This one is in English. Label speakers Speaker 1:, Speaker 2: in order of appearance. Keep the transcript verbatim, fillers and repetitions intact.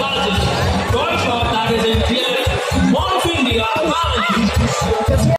Speaker 1: largest toy shop that is in D L F Mall of India, Hamley.